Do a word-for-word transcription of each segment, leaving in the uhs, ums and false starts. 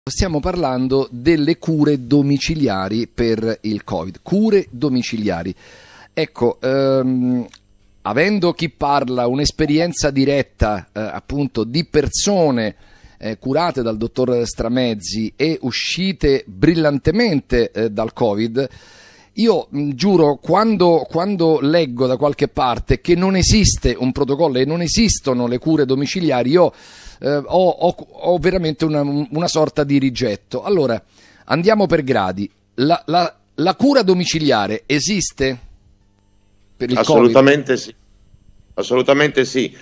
Stiamo parlando delle cure domiciliari per il Covid, cure domiciliari. Ecco, ehm, avendo chi parla un'esperienza diretta eh, appunto di persone eh, curate dal dottor Stramezzi e uscite brillantemente eh, dal Covid, io mh, giuro, quando, quando leggo da qualche parte che non esiste un protocollo e non esistono le cure domiciliari, io eh, ho, ho, ho veramente una, una sorta di rigetto. Allora, andiamo per gradi. La, la, la cura domiciliare esiste per il Assolutamente Covid? sì. Assolutamente sì.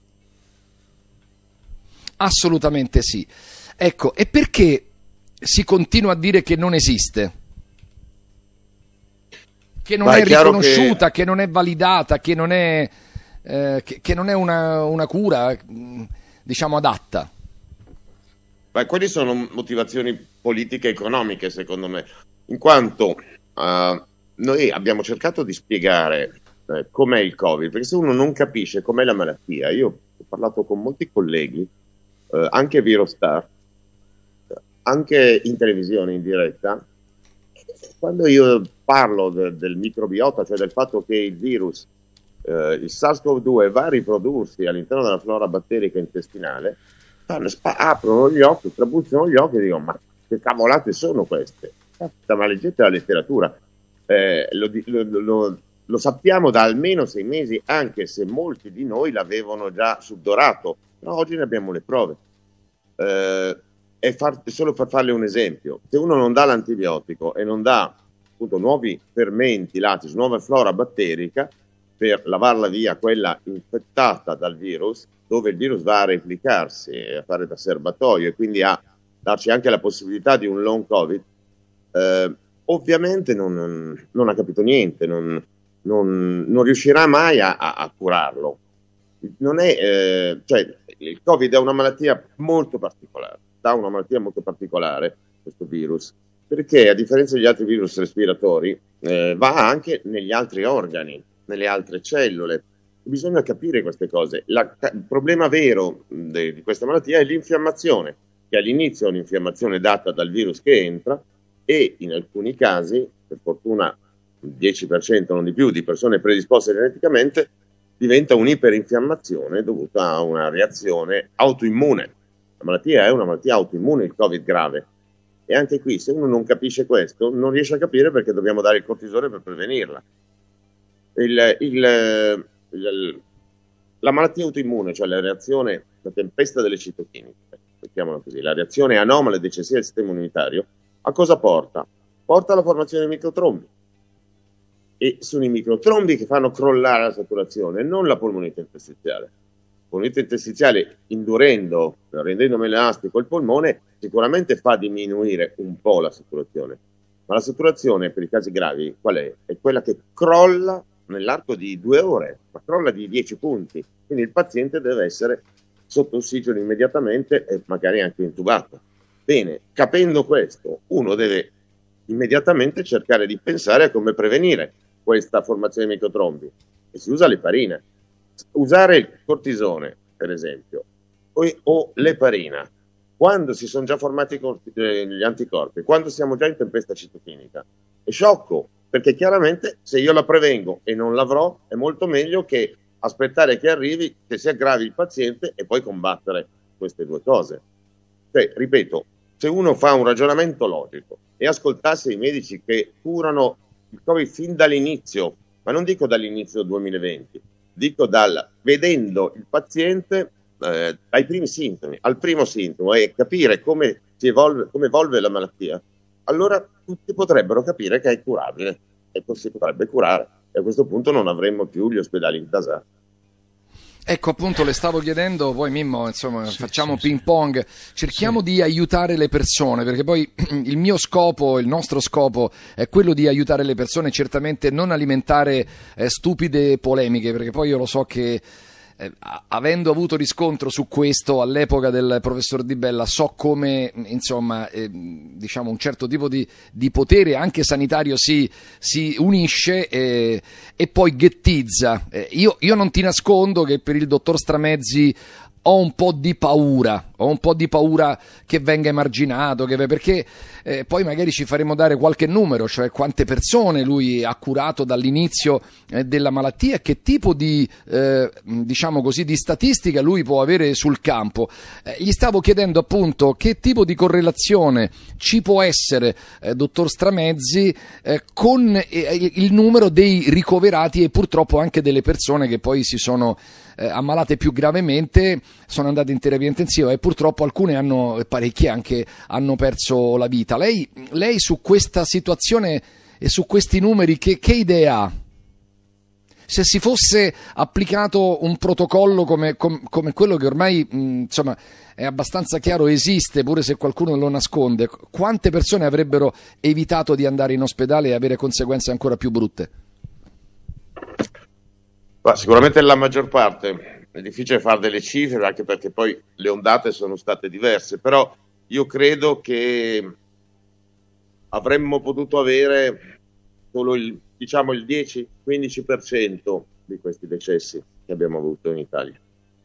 Assolutamente sì. Ecco, e perché si continua a dire che non esiste? Che non Ma è è chiaro riconosciuta, che che non è validata, che non è, eh, che, che non è una, una cura, mh, diciamo, adatta. ma quelle sono motivazioni politiche e economiche, secondo me, in quanto eh, noi abbiamo cercato di spiegare eh, com'è il Covid, perché se uno non capisce com'è la malattia, io ho parlato con molti colleghi, eh, anche Virostar, anche in televisione in diretta. Quando io parlo de- del microbiota, cioè del fatto che il virus, eh, il SARS-CoV due, va a riprodursi all'interno della flora batterica intestinale, fanno, spa- aprono gli occhi, trabuzzano gli occhi e dicono: ma che cavolate sono queste? Caspita, ma leggete la letteratura. Eh, lo, di- lo- lo- lo sappiamo da almeno sei mesi, anche se molti di noi l'avevano già subdorato, però oggi ne abbiamo le prove. Eh, e far, solo per farle un esempio, se uno non dà l'antibiotico e non dà appunto nuovi fermenti lattici, nuova flora batterica per lavarla via quella infettata dal virus, dove il virus va a replicarsi e a fare da serbatoio e quindi a darci anche la possibilità di un long Covid, eh, ovviamente non, non ha capito niente, non, non, non riuscirà mai a, a, a curarlo. Non è, eh, cioè, il Covid è una malattia molto particolare, da una malattia molto particolare, questo virus, perché a differenza degli altri virus respiratori, eh, va anche negli altri organi, nelle altre cellule. Bisogna capire queste cose. La, il problema vero de, di questa malattia è l'infiammazione, che all'inizio è un'infiammazione data dal virus che entra e in alcuni casi, per fortuna il dieci per cento non di più di persone predisposte geneticamente, diventa un'iperinfiammazione dovuta a una reazione autoimmune. La malattia è una malattia autoimmune, il Covid grave. E anche qui, se uno non capisce questo, non riesce a capire perché dobbiamo dare il cortisone per prevenirla. Il, il, il, la malattia autoimmune, cioè la reazione, la tempesta delle citochine, mettiamola così, la reazione anomala ed eccessiva del sistema immunitario, a cosa porta? Porta alla formazione di microtrombi. E sono i microtrombi che fanno crollare la saturazione, non la polmonite interstiziale. La polmonite interstiziale, indurendo, rendendo meno elastico il polmone, sicuramente fa diminuire un po' la saturazione. Ma la saturazione, per i casi gravi, qual è? È quella che crolla nell'arco di due ore, ma crolla di dieci punti. Quindi il paziente deve essere sotto ossigeno immediatamente e magari anche intubato. Bene, capendo questo, uno deve immediatamente cercare di pensare a come prevenire questa formazione di microtrombi e si usa l'eparina. Usare il cortisone, per esempio, o, o l'eparina quando si sono già formati gli anticorpi, quando siamo già in tempesta citochinica, è sciocco, perché chiaramente se io la prevengo e non l'avrò è molto meglio che aspettare che arrivi, che si aggravi il paziente e poi combattere queste due cose. Cioè, ripeto, se uno fa un ragionamento logico e ascoltasse i medici che curano il Covid fin dall'inizio, ma non dico dall'inizio duemilaventi, dico dal vedendo il paziente eh, ai primi sintomi, al primo sintomo e capire come si evolve, come evolve la malattia, allora tutti potrebbero capire che è curabile e si potrebbe curare e a questo punto non avremmo più gli ospedali intasati. Ecco, appunto, le stavo chiedendo, poi Mimmo, insomma, Sì, facciamo sì, ping pong, cerchiamo sì. di aiutare le persone, perché poi il mio scopo, il nostro scopo è quello di aiutare le persone, certamente non alimentare eh, stupide polemiche, perché poi io lo so che eh, avendo avuto riscontro su questo all'epoca del professor Di Bella, so come, insomma, eh, diciamo un certo tipo di, di potere anche sanitario si, si unisce e, e poi ghettizza. Eh, io, io non ti nascondo che per il dottor Stramezzi ho un po' di paura, ho un po' di paura che venga emarginato, che, perché eh, poi magari ci faremo dare qualche numero, cioè quante persone lui ha curato dall'inizio eh, della malattia e che tipo di, eh, diciamo così, di statistica lui può avere sul campo. Eh, gli stavo chiedendo appunto che tipo di correlazione ci può essere, eh, dottor Stramezzi, eh, con eh, il numero dei ricoverati e purtroppo anche delle persone che poi si sono eh, ammalate più gravemente, sono andate in terapia intensiva e purtroppo alcune hanno, parecchie anche, hanno perso la vita. Lei, lei su questa situazione e su questi numeri che, che idea ha? Se si fosse applicato un protocollo come, come, come quello che ormai mh, insomma è abbastanza chiaro esiste, pure se qualcuno lo nasconde, quante persone avrebbero evitato di andare in ospedale e avere conseguenze ancora più brutte? Ma sicuramente la maggior parte. È difficile fare delle cifre anche perché poi le ondate sono state diverse, però io credo che avremmo potuto avere solo il, diciamo il dieci quindici per cento di questi decessi che abbiamo avuto in Italia.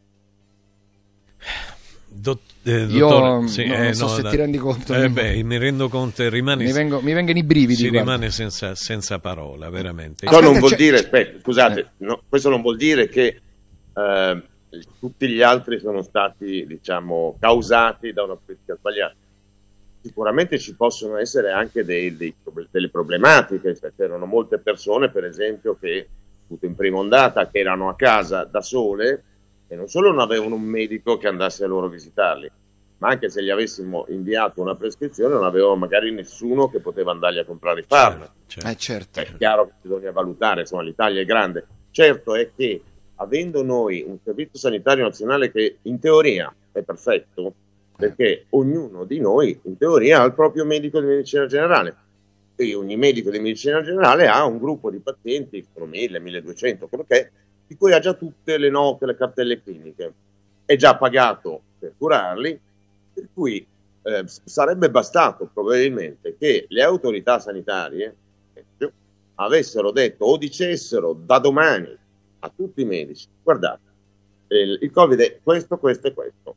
Dott- eh, Io dottore, sì, no, eh, non so no, se da, ti rendi conto. Eh beh, mi rendo conto e rimane, mi, vengo, mi vengono i brividi. Si guarda. rimane senza, senza parola, veramente. Ciò non vuol c'è, dire, c'è, aspetta, scusate, eh. no, questo non vuol dire che eh, tutti gli altri sono stati, diciamo, causati da una politica sbagliata. Sicuramente ci possono essere anche dei, dei, delle problematiche, cioè, c'erano molte persone, per esempio, che in prima ondata, che erano a casa da sole e non solo non avevano un medico che andasse a loro visitarli, ma anche se gli avessimo inviato una prescrizione non avevano magari nessuno che poteva andargli a comprare i farmaci. Certo, eh, certo. È chiaro che bisogna valutare, insomma l'Italia è grande. Certo è che avendo noi un servizio sanitario nazionale che in teoria è perfetto, perché ognuno di noi in teoria ha il proprio medico di medicina generale e ogni medico di medicina generale ha un gruppo di pazienti, sono mille, milleduecento, quello che è, di cui ha già tutte le note, le cartelle cliniche, è già pagato per curarli, per cui eh, sarebbe bastato probabilmente che le autorità sanitarie eh, avessero detto o dicessero da domani a tutti i medici: guardate, il, il Covid è questo, questo e questo.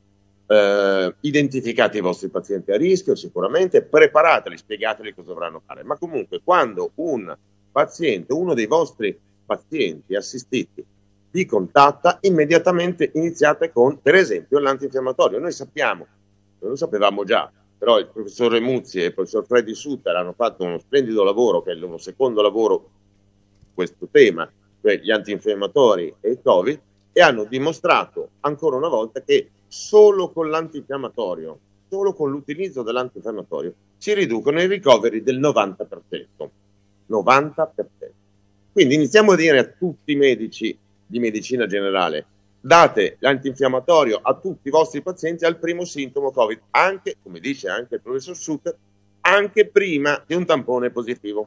Uh, identificate i vostri pazienti a rischio, sicuramente, preparateli, spiegateli cosa dovranno fare. Ma comunque, quando un paziente, uno dei vostri pazienti assistiti, vi contatta, immediatamente iniziate con, per esempio, l'antinfiammatorio. Noi sappiamo, noi lo sapevamo già, però il professor Remuzzi e il professor Freddy Sutter hanno fatto uno splendido lavoro, che è il loro secondo lavoro su questo tema, cioè gli antinfiammatori e il Covid, e hanno dimostrato ancora una volta che solo con l'antinfiammatorio, solo con l'utilizzo dell'antinfiammatorio, si riducono i ricoveri del novanta per cento. novanta per cento. Quindi iniziamo a dire a tutti i medici di medicina generale: date l'antinfiammatorio a tutti i vostri pazienti al primo sintomo Covid, anche, come dice anche il professor Sutter, anche prima di un tampone positivo.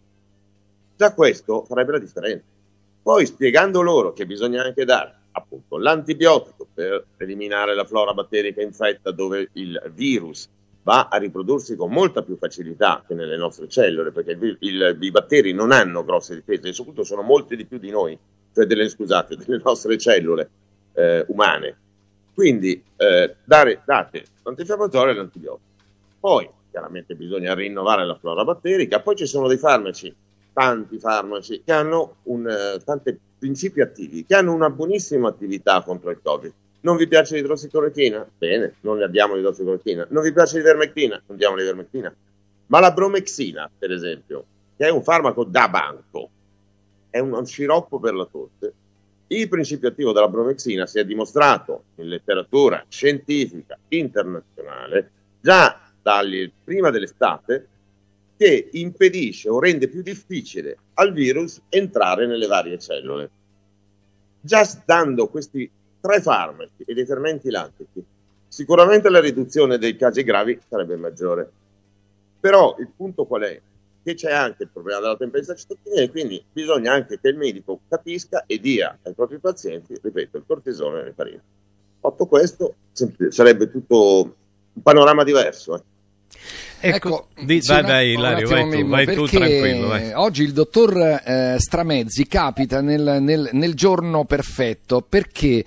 Già questo farebbe la differenza. Poi spiegando loro che bisogna anche dare appunto l'antibiotico per eliminare la flora batterica infetta, dove il virus va a riprodursi con molta più facilità che nelle nostre cellule, perché il, il, i batteri non hanno grosse difese e soprattutto sono molti di più di noi, cioè delle, scusate, delle nostre cellule eh, umane. Quindi eh, dare, date l'antinfiammatorio e l'antibiotico. Poi chiaramente bisogna rinnovare la flora batterica. Poi ci sono dei farmaci, tanti farmaci che hanno un, uh, tanti principi attivi, che hanno una buonissima attività contro il Covid. Non vi piace l'idrossiclorochina? Bene, non ne abbiamo l'idrossiclorochina. Non vi piace l'ivermectina? Non diamo l'ivermectina. Ma la bromexina, per esempio, che è un farmaco da banco, è un, un sciroppo per la tosse, il principio attivo della bromexina si è dimostrato in letteratura scientifica internazionale già dagli, prima dell'estate, che impedisce o rende più difficile al virus entrare nelle varie cellule. Già dando questi tre farmaci e dei fermenti lattici, sicuramente la riduzione dei casi gravi sarebbe maggiore. Però il punto qual è? Che c'è anche il problema della tempesta cittadina e quindi bisogna anche che il medico capisca e dia ai propri pazienti, ripeto, il cortisone e l'eparina. Fatto questo, sarebbe tutto un panorama diverso. Eh. Ecco, di, vai, vai Ilario, vai tu, vai tu tranquillo. Vai. Oggi il dottor eh, Stramezzi capita nel, nel, nel giorno perfetto, perché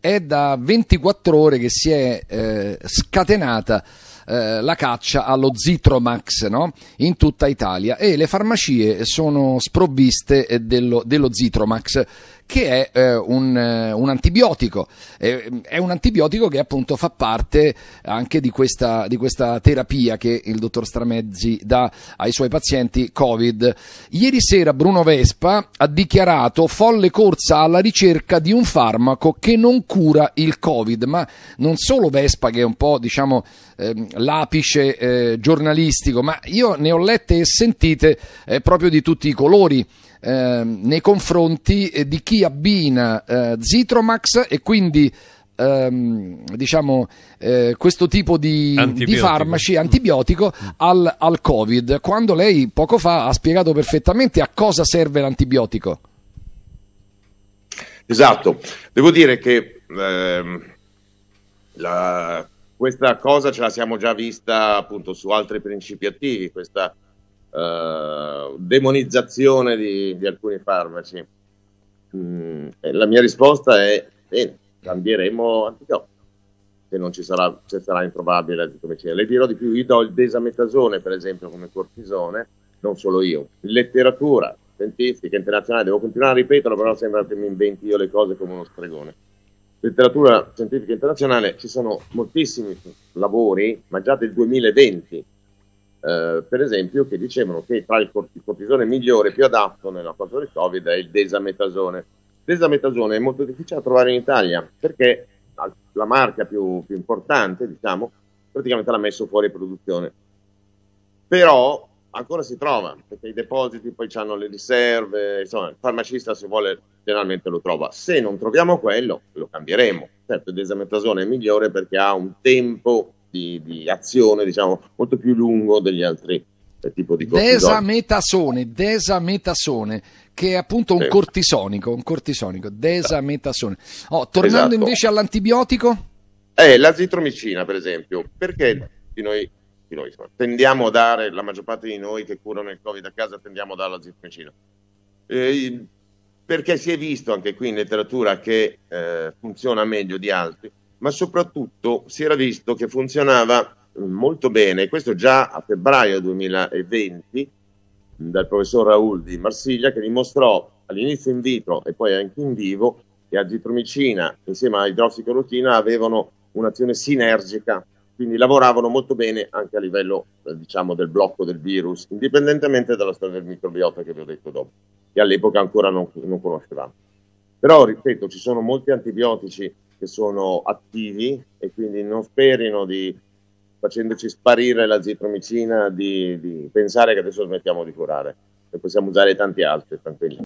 è da ventiquattro ore che si è eh, scatenata eh, la caccia allo Zithromax, no? In tutta Italia, e le farmacie sono sprovviste eh, dello, dello Zithromax, che è eh, un, eh, un antibiotico, eh, è un antibiotico che appunto fa parte anche di questa, di questa terapia che il dottor Stramezzi dà ai suoi pazienti Covid. Ieri sera Bruno Vespa ha dichiarato: folle corsa alla ricerca di un farmaco che non cura il Covid. Ma non solo Vespa, che è un po', diciamo, eh, l'apice eh, giornalistico, ma io ne ho lette e sentite eh, proprio di tutti i colori Eh, nei confronti eh, di chi abbina eh, Zithromax e quindi ehm, diciamo eh, questo tipo di, di farmaci antibiotico al, al Covid, quando lei poco fa ha spiegato perfettamente a cosa serve l'antibiotico. Esatto, devo dire che ehm, la, questa cosa ce la siamo già vista appunto su altri principi attivi, questa Uh, demonizzazione di, di alcuni farmaci. Mm, la mia risposta è: bene, cambieremo antibiotico. Se non ci sarà, se sarà improbabile l'azithromicina. Le dirò di più: io do il desametasone, per esempio, come cortisone, non solo io. Letteratura scientifica internazionale, devo continuare a ripeterlo, però sembra che mi inventi io le cose come uno stregone. Letteratura scientifica internazionale, ci sono moltissimi lavori, ma già del duemilaventi, Uh, per esempio, che dicevano che tra il, cort- il cortisone migliore, più adatto nella cosa del Covid, è il desametasone. Il desametasone è molto difficile da trovare in Italia perché la marca più, più importante, diciamo, praticamente l'ha messo fuori produzione. Però ancora si trova, perché i depositi poi hanno le riserve, insomma, il farmacista, se vuole, generalmente lo trova. Se non troviamo quello, lo cambieremo. Certo, il desametasone è migliore perché ha un tempo Di, di azione, diciamo, molto più lungo degli altri eh, tipi di cortisone. Desametasone, desametasone, che è appunto un sì. cortisonico, un cortisonico, desametasone. Oh, tornando esatto. invece all'antibiotico? Eh, l'azithromicina, per esempio, perché di noi, di noi insomma, tendiamo a dare, la maggior parte di noi che curano il Covid a casa, tendiamo a dare l'azithromicina? Eh, perché si è visto anche qui in letteratura che eh, funziona meglio di altri, ma soprattutto si era visto che funzionava molto bene, questo già a febbraio duemilaventi, dal professor Raoul di Marsiglia, che dimostrò all'inizio in vitro e poi anche in vivo che azitromicina insieme a idrossiclorochina avevano un'azione sinergica, quindi lavoravano molto bene anche a livello eh, diciamo del blocco del virus, indipendentemente dalla storia del microbiota che vi ho detto dopo, che all'epoca ancora non, non conoscevamo. Però, ripeto, ci sono molti antibiotici che sono attivi e quindi non sperino di, facendoci sparire l'azithromicina, di, di pensare che adesso smettiamo di curare, e possiamo usare tanti altri tranquilli.